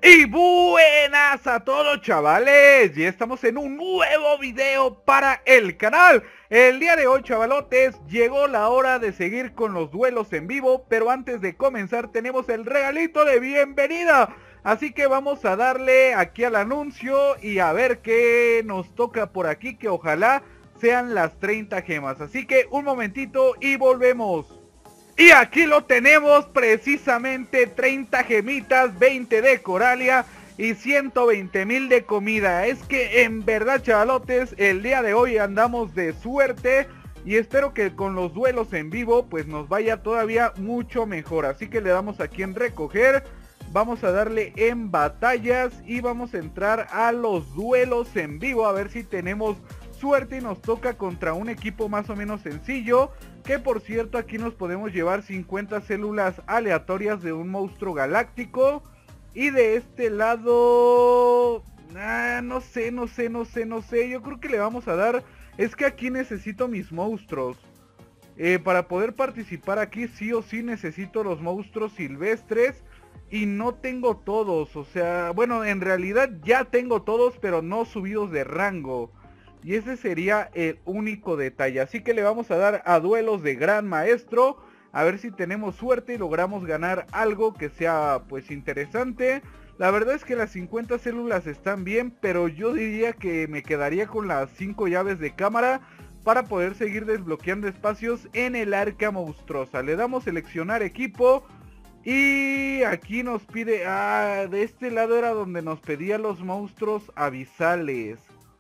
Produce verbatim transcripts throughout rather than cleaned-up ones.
Y buenas a todos, chavales, ya estamos en un nuevo video para el canal. El día de hoy, chavalotes, llegó la hora de seguir con los duelos en vivo, pero antes de comenzar tenemos el regalito de bienvenida. Así que vamos a darle aquí al anuncio y a ver qué nos toca por aquí, que ojalá sean las treinta gemas. Así que un momentito y volvemos. Y aquí lo tenemos, precisamente treinta gemitas, veinte de Coralia y ciento veinte mil de comida. Es que en verdad, chavalotes, el día de hoy andamos de suerte y espero que con los duelos en vivo pues nos vaya todavía mucho mejor. Así que le damos aquí en recoger, vamos a darle en batallas y vamos a entrar a los duelos en vivo a ver si tenemos suerte y nos toca contra un equipo más o menos sencillo. Que por cierto, aquí nos podemos llevar cincuenta células aleatorias de un monstruo galáctico. Y de este lado... Ah, no sé, no sé, no sé, no sé. Yo creo que le vamos a dar... Es que aquí necesito mis monstruos. Eh, para poder participar aquí sí o sí necesito los monstruos silvestres. Y no tengo todos. O sea, bueno, en realidad ya tengo todos, pero no subidos de rango. Y ese sería el único detalle. Así que le vamos a dar a duelos de gran maestro. A ver si tenemos suerte y logramos ganar algo que sea pues interesante. La verdad es que las cincuenta células están bien, pero yo diría que me quedaría con las cinco llaves de cámara para poder seguir desbloqueando espacios en el arca monstruosa. Le damos seleccionar equipo. Y aquí nos pide... Ah, de este lado era donde nos pedía los monstruos abisales.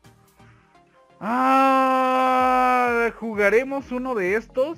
Ah, jugaremos uno de estos.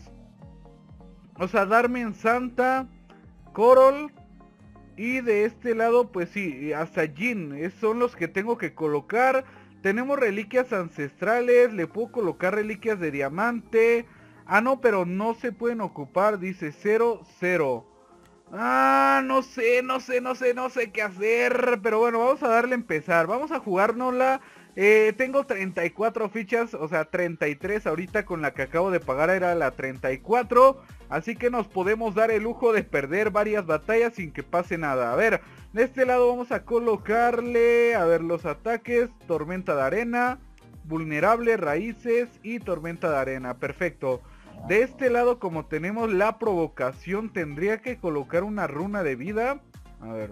O sea, Darmen Santa, Corol. Y de este lado, pues sí, hasta Jin. Es, son los que tengo que colocar. Tenemos reliquias ancestrales. Le puedo colocar reliquias de diamante. Ah, no, pero no se pueden ocupar. Dice cero, cero. Ah, no sé, no sé, no sé, no sé qué hacer. Pero bueno, vamos a darle a empezar. Vamos a jugárnosla. Eh, tengo treinta y cuatro fichas, o sea treinta y tres ahorita con la que acabo de pagar era la treinta y cuatro. Así que nos podemos dar el lujo de perder varias batallas sin que pase nada. A ver, de este lado vamos a colocarle, a ver, los ataques, tormenta de arena, vulnerable, raíces y tormenta de arena, perfecto. De este lado, como tenemos la provocación, tendría que colocar una runa de vida. A ver,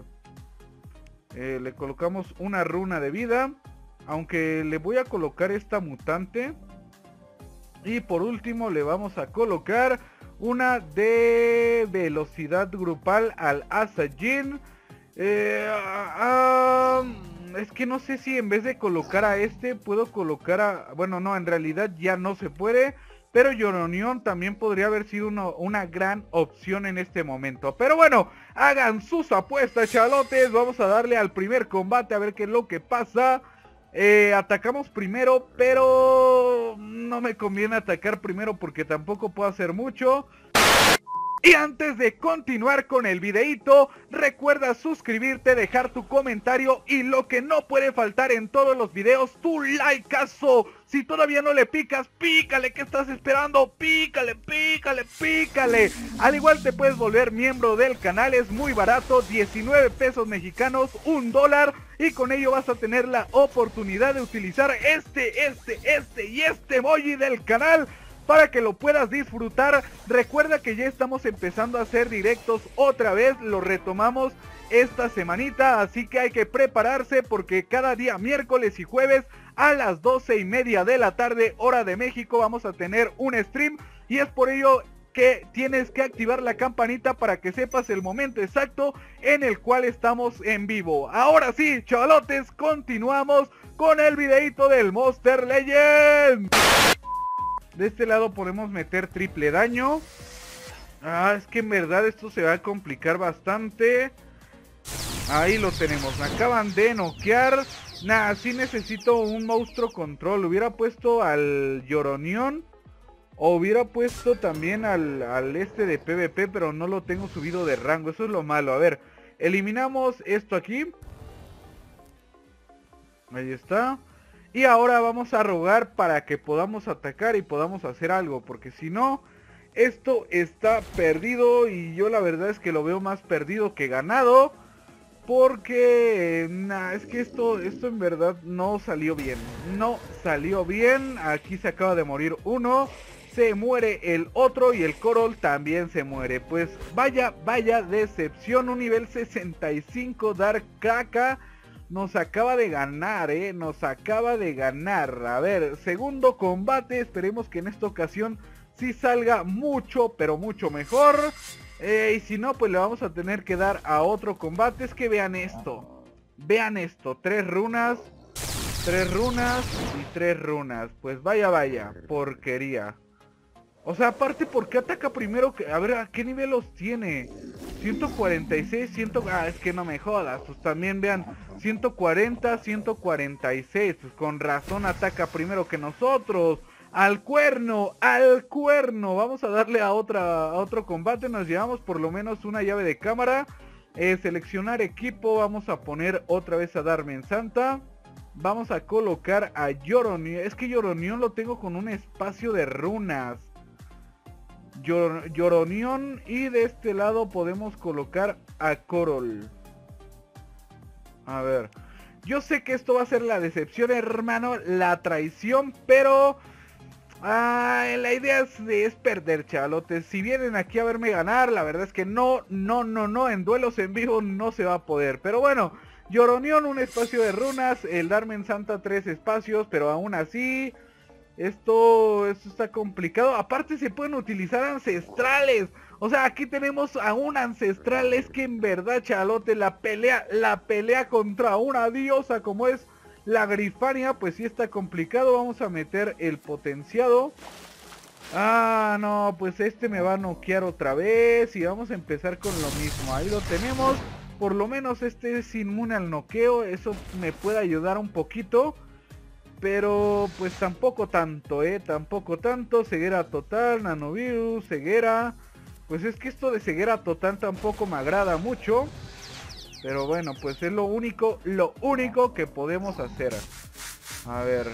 eh, le colocamos una runa de vida. Aunque le voy a colocar esta mutante. Y por último le vamos a colocar una de velocidad grupal al Asajin. Eh, uh, uh, es que no sé si en vez de colocar a este puedo colocar a... Bueno, no, en realidad ya no se puede. Pero Yoronion también podría haber sido uno, una gran opción en este momento. Pero bueno, hagan sus apuestas, chalotes. Vamos a darle al primer combate a ver qué es lo que pasa. Eh, atacamos primero, pero no me conviene atacar primero porque tampoco puedo hacer mucho. Y antes de continuar con el videito, recuerda suscribirte, dejar tu comentario y lo que no puede faltar en todos los videos, tu likeazo. Si todavía no le picas, pícale, ¿qué estás esperando? Pícale, pícale, pícale. Al igual te puedes volver miembro del canal, es muy barato, diecinueve pesos mexicanos, un dólar. Y con ello vas a tener la oportunidad de utilizar este, este, este y este emoji del canal para que lo puedas disfrutar. Recuerda que ya estamos empezando a hacer directos otra vez, lo retomamos esta semanita, así que hay que prepararse porque cada día miércoles y jueves a las doce y media de la tarde hora de México vamos a tener un stream y es por ello que tienes que activar la campanita para que sepas el momento exacto en el cual estamos en vivo. Ahora sí, chavalotes, continuamos con el videito del Monster Legend. De este lado podemos meter triple daño. Ah, es que en verdad esto se va a complicar bastante. Ahí lo tenemos, me acaban de noquear. Nah, sí necesito un monstruo control. Hubiera puesto al Yoronion o hubiera puesto también al, al este de PvP, pero no lo tengo subido de rango. Eso es lo malo. A ver, eliminamos esto aquí. Ahí está. Y ahora vamos a rogar para que podamos atacar y podamos hacer algo, porque si no, esto está perdido y yo la verdad es que lo veo más perdido que ganado. Porque Nah, es que esto, esto en verdad no salió bien. No salió bien. Aquí se acaba de morir uno. Se muere el otro y el Coral también se muere. Pues vaya, vaya decepción. Un nivel sesenta y cinco Dark Caca nos acaba de ganar, eh. Nos acaba de ganar. A ver, segundo combate. Esperemos que en esta ocasión sí salga mucho, pero mucho mejor. Eh, y si no, pues le vamos a tener que dar a otro combate. Es que vean esto. Vean esto. Tres runas. Tres runas y tres runas. Pues vaya, vaya. Porquería. O sea, aparte, ¿por qué ataca primero? Que, a ver, ¿a qué nivel los tiene? ciento cuarenta y seis, cien... Ah, es que no me jodas. Pues también vean, ciento cuarenta, ciento cuarenta y seis. Pues con razón ataca primero que nosotros. ¡Al cuerno! ¡Al cuerno! Vamos a darle a, otra, a otro combate. Nos llevamos por lo menos una llave de cámara. Eh, seleccionar equipo. Vamos a poner otra vez a Darmen Santa. Vamos a colocar a Yoronion. Es que Yoronion lo tengo con un espacio de runas. Yor Yoronion. Y de este lado podemos colocar a Coral. A ver. Yo sé que esto va a ser la decepción, hermano. La traición. Pero... Ah, la idea es, es perder, chavalotes. Si vienen aquí a verme ganar, la verdad es que no, no, no, no. En duelos en vivo no se va a poder. Pero bueno, Yoronion un espacio de runas. El Darmen Santa tres espacios. Pero aún así, esto, esto está complicado. Aparte se pueden utilizar ancestrales. O sea, aquí tenemos a un ancestral. Es que en verdad, chavalote, la pelea, la pelea contra una diosa como es la Grifania, pues sí está complicado. Vamos a meter el potenciado. Ah, no, pues este me va a noquear otra vez. Y vamos a empezar con lo mismo. Ahí lo tenemos. Por lo menos este es inmune al noqueo. Eso me puede ayudar un poquito. Pero pues tampoco tanto, eh. Tampoco tanto. Ceguera total, nanovirus, ceguera. Pues es que esto de ceguera total tampoco me agrada mucho. Pero bueno, pues es lo único, lo único que podemos hacer. A ver.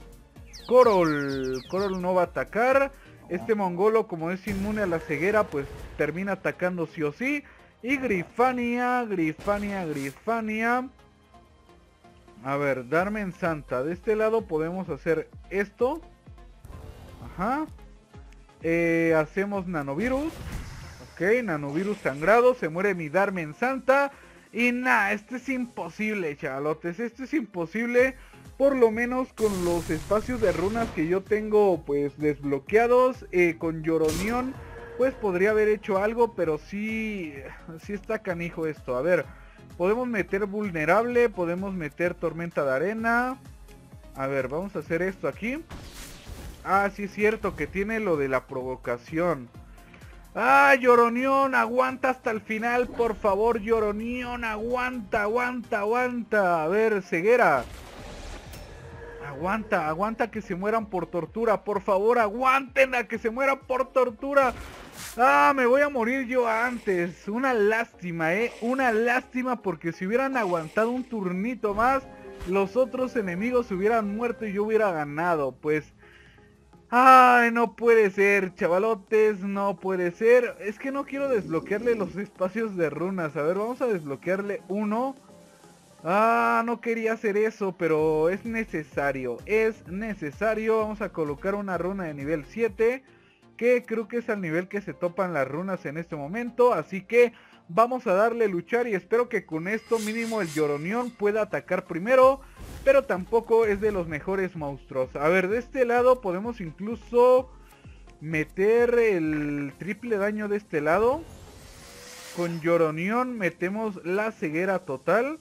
Coral. Coral no va a atacar. Este mongolo, como es inmune a la ceguera, pues termina atacando sí o sí. Y Grifania, Grifania, Grifania. A ver, Darmen Santa. De este lado podemos hacer esto. Ajá. Eh, hacemos nanovirus. Ok, nanovirus sangrado. Se muere mi Darmen Santa. Y nada, esto es imposible, chavalotes. Esto es imposible. Por lo menos con los espacios de runas que yo tengo pues desbloqueados. Eh, con Yoronion pues podría haber hecho algo. Pero sí, sí está canijo esto. A ver, podemos meter vulnerable. Podemos meter tormenta de arena. A ver, vamos a hacer esto aquí. Ah, sí es cierto que tiene lo de la provocación. Ah, Yoronion, aguanta hasta el final, por favor, Yoronion, aguanta, aguanta, aguanta. A ver, ceguera. Aguanta, aguanta que se mueran por tortura, por favor, aguanten a que se mueran por tortura. Ah, me voy a morir yo antes. Una lástima, eh, una lástima porque si hubieran aguantado un turnito más, los otros enemigos hubieran muerto y yo hubiera ganado, pues... Ay, no puede ser, chavalotes, no puede ser. Es que no quiero desbloquearle los espacios de runas. A ver, vamos a desbloquearle uno. Ah, no quería hacer eso, pero es necesario. Es necesario. Vamos a colocar una runa de nivel siete. Que creo que es al nivel que se topan las runas en este momento. Así que vamos a darle luchar y espero que con esto mínimo el Yoronion pueda atacar primero. Pero tampoco es de los mejores monstruos. A ver, de este lado podemos incluso meter el triple daño de este lado. Con Yoronion metemos la ceguera total.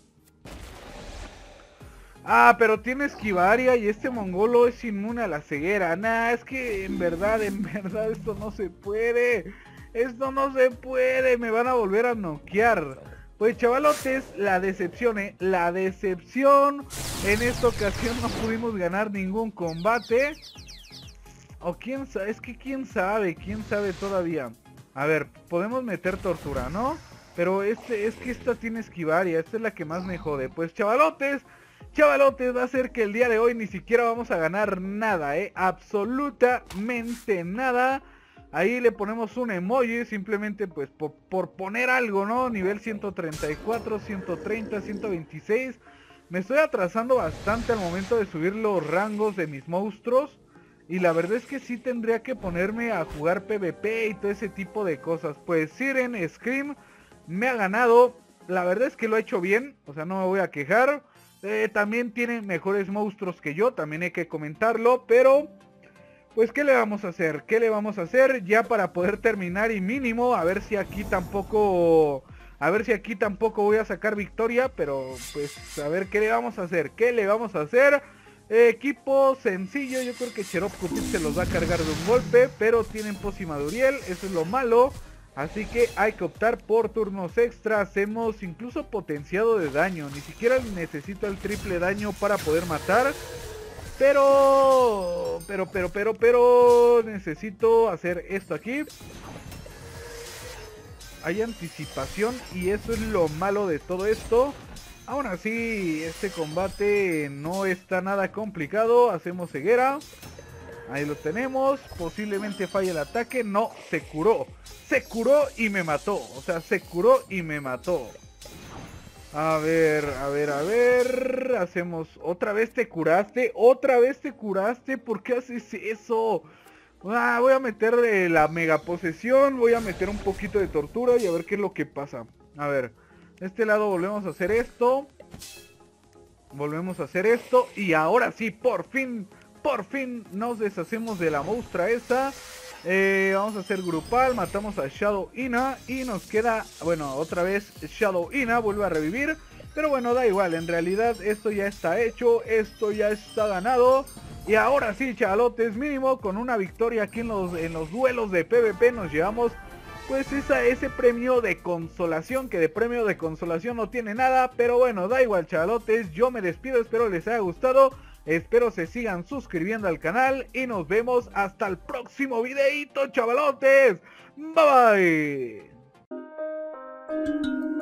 Ah, pero tiene esquivaria y este mongolo es inmune a la ceguera. Nah, es que en verdad, en verdad esto no se puede. Esto no se puede, me van a volver a noquear. Pues chavalotes, la decepción, eh, la decepción. En esta ocasión no pudimos ganar ningún combate. O quién sabe, es que quién sabe, quién sabe todavía. A ver, podemos meter tortura, ¿no? Pero este, es que esta tiene esquivaria, esta es la que más me jode. Pues chavalotes, chavalotes, va a ser que el día de hoy ni siquiera vamos a ganar nada, eh. Absolutamente nada. Ahí le ponemos un emoji, simplemente pues por, por poner algo, ¿no? Nivel ciento treinta y cuatro, ciento treinta, ciento veintiséis. me estoy atrasando bastante al momento de subir los rangos de mis monstruos. Y la verdad es que sí tendría que ponerme a jugar PvP y todo ese tipo de cosas. Pues Siren Scream me ha ganado. La verdad es que lo ha hecho bien, o sea, no me voy a quejar. Eh, también tiene mejores monstruos que yo, también hay que comentarlo, pero pues ¿qué le vamos a hacer? ¿Qué le vamos a hacer? Ya para poder terminar y mínimo, a ver si aquí tampoco... A ver si aquí tampoco voy a sacar victoria, pero pues a ver qué le vamos a hacer. ¿Qué le vamos a hacer? Eh, equipo sencillo, yo creo que Cherub Cutit se los va a cargar de un golpe, pero tienen Pócima de Uriel, eso es lo malo. Así que hay que optar por turnos extra. Hacemos incluso potenciado de daño. Ni siquiera necesito el triple daño para poder matar. Pero, pero, pero, pero, pero, necesito hacer esto aquí. Hay anticipación y eso es lo malo de todo esto. Aún así, este combate no está nada complicado. Hacemos ceguera. Ahí lo tenemos. Posiblemente falle el ataque. No, se curó. Se curó y me mató. O sea, se curó y me mató. A ver, a ver, a ver. Hacemos... Otra vez te curaste. Otra vez te curaste. ¿Por qué haces eso? Ah, voy a meterle la mega posesión. Voy a meter un poquito de tortura y a ver qué es lo que pasa. A ver. De este lado volvemos a hacer esto. Volvemos a hacer esto. Y ahora sí, por fin... Por fin nos deshacemos de la monstrua esa. Eh, vamos a hacer grupal. Matamos a Shadow Ina. Y nos queda... Bueno, otra vez Shadow Ina vuelve a revivir. Pero bueno, da igual. En realidad esto ya está hecho. Esto ya está ganado. Y ahora sí, chavalotes, mínimo con una victoria aquí en los, en los duelos de PvP nos llevamos... Pues esa, ese premio de consolación, que de premio de consolación no tiene nada. Pero bueno, da igual, chavalotes. Yo me despido, espero les haya gustado. Espero se sigan suscribiendo al canal y nos vemos hasta el próximo videito, chavalotes. Bye bye.